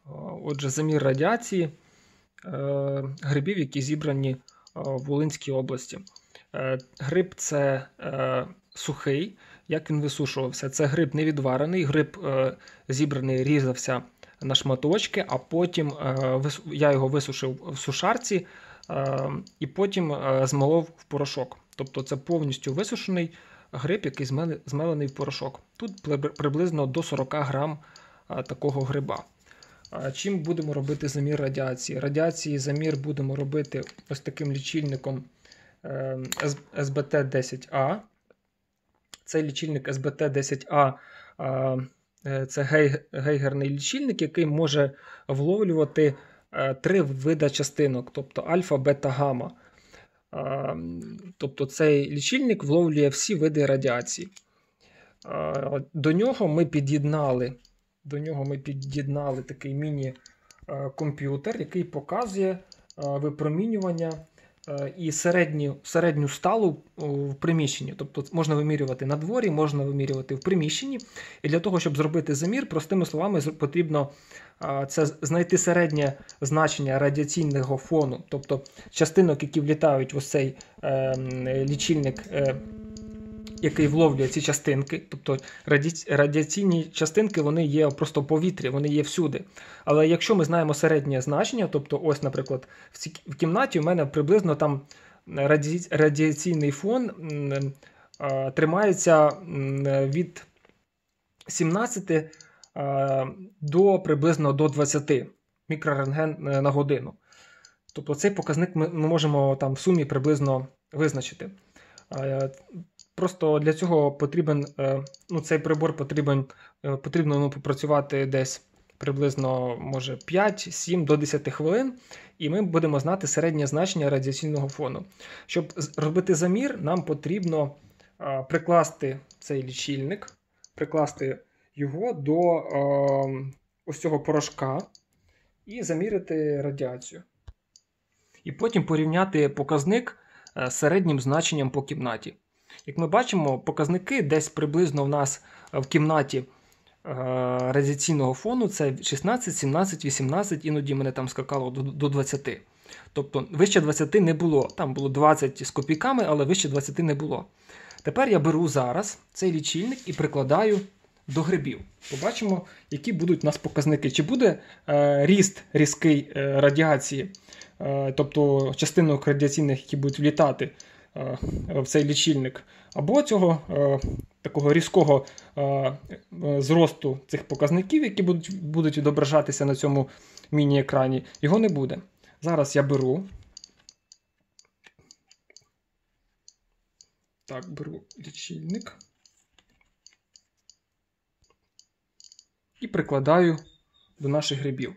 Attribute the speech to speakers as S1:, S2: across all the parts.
S1: Отже, замір радіації грибів, які зібрані в Волинській області. Гриб – це сухий. Як він висушувався? Це гриб невідварений, гриб зібраний, різався на шматочки, а потім я його висушив в сушарці і потім змолов в порошок. Тобто це повністю висушений гриб, який змелений в порошок. Тут приблизно до 40 грам такого гриба. Чим будемо робити замір радіації? Радіації замір будемо робити ось таким лічильником СБТ-10А. Цей лічильник СБТ-10А це гейгерний лічильник, який може вловлювати 3 види частинок, тобто альфа, бета, гамма. Тобто цей лічильник вловлює всі види радіації. До нього ми під'єднали такий міні-комп'ютер, який показує випромінювання і середню сталу в приміщенні. Тобто можна вимірювати на дворі, можна вимірювати в приміщенні. І для того, щоб зробити замір, простими словами, потрібно це знайти середнє значення радіаційного фону, тобто частинок, які влітають в ось цей лічильник, який вловлює ці частинки. Тобто радіаційні частинки, вони є просто в повітрі, вони є всюди. Але якщо ми знаємо середнє значення, тобто ось, наприклад, в кімнаті у мене приблизно там радіаційний фон тримається від 17 до приблизно до 20 мікрорентген на годину. Тобто цей показник ми можемо там в сумі приблизно визначити. Просто для цього потрібен, цей прибор потрібно попрацювати десь приблизно, може, 5-7 до 10 хвилин, і ми будемо знати середнє значення радіаційного фону. Щоб робити замір, нам потрібно прикласти цей лічильник, прикласти його до ось цього порошка і заміряти радіацію. І потім порівняти показник з середнім значенням по кімнаті. Як ми бачимо, показники десь приблизно в нас в кімнаті радіаційного фону це 16, 17, 18, іноді мене там скакало до 20. Тобто вище 20 не було. Там було 20 з копійками, але вище 20 не було. Тепер я беру зараз цей лічильник і прикладаю до грибів. Побачимо, які будуть у нас показники. Чи буде ріст різкий радіації, тобто частинок радіаційних, які будуть влітати в цей лічильник, або цього такого різкого зросту цих показників, які будуть відображатися на цьому міні-екрані, його не буде. Зараз я беру лічильник і прикладаю до наших грибів.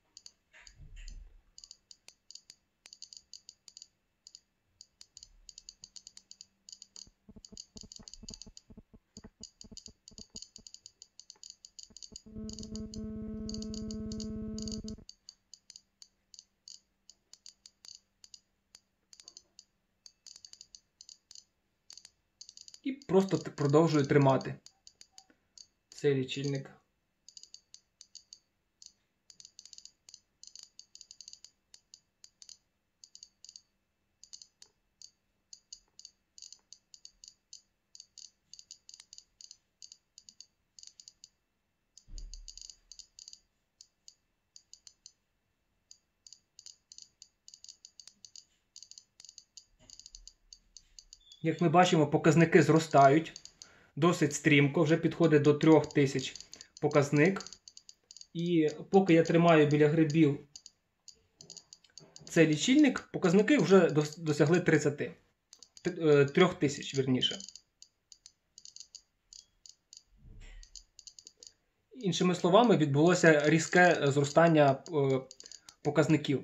S1: І просто продовжую тримати цей лічильник. Як ми бачимо, показники зростають досить стрімко, вже підходить до 3000 показник. І поки я тримаю біля грибів цей лічильник, показники вже досягли 3000, вірніше. Іншими словами, відбулося різке зростання показників.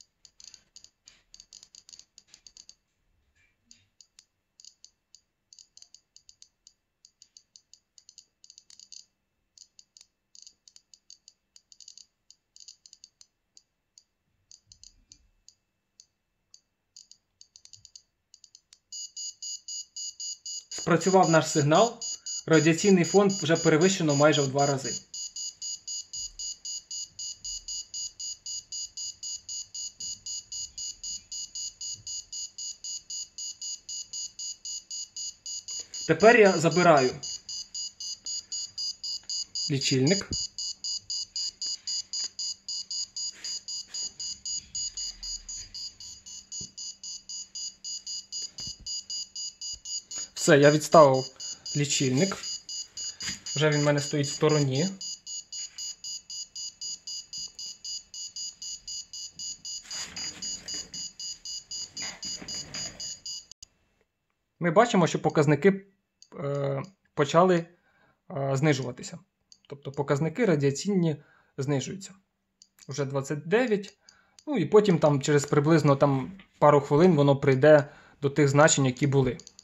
S1: Спрацював наш сигнал, радіаційний фон вже перевищено майже в 2 рази. Тепер я забираю лічильник. Все, я відставив лічильник. Вже він в мене стоїть в стороні. Ми бачимо, що показники почали знижуватися. Тобто показники радіаційні знижуються. Вже 29. Ну і потім там через приблизно пару хвилин воно прийде до тих значень, які були.